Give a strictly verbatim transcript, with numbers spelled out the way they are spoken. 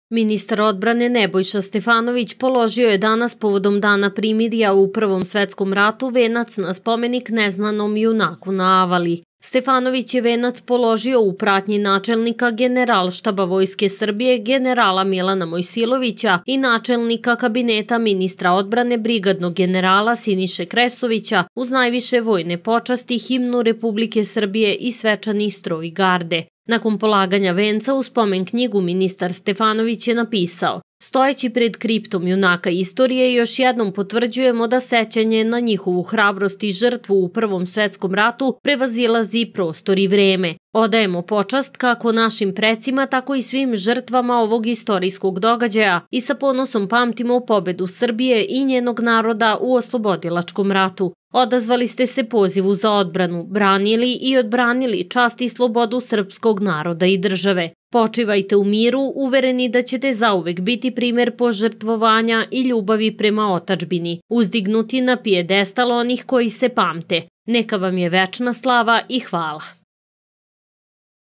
Ministar odbrane Nebojša Stefanović položio je danas povodom Dana primirja u Prvom svetskom ratu venac na spomenik neznanom junaku na Avali. Stefanović je venac položio u pratnji načelnika Generalštaba Vojske Srbije generala Milana Mojsilovića i načelnika kabineta ministra odbrane brigadnog generala Siniše Kresovića uz najviše vojne počasti, himnu Republike Srbije i svečani stroj garde. Nakon polaganja venca u spomen knjigu ministar Stefanović je napisao: "Stojeći pred kriptom junaka istorije još jednom potvrđujemo da sećanje na njihovu hrabrost i žrtvu u Prvom svetskom ratu prevazilazi prostor i vreme. Odajemo počast kako našim precima, tako i svim žrtvama ovog istorijskog događaja i sa ponosom pamtimo pobedu Srbije i njenog naroda u oslobodilačkom ratu. Odazvali ste se pozivu za odbranu, branili i odbranili čast i slobodu srpskog naroda i države. Počivajte u miru, uvereni da ćete zauvek biti primer požrtvovanja i ljubavi prema otadžbini, uzdignuti na pijedestal onih koji se pamte. Neka vam je večna slava i hvala."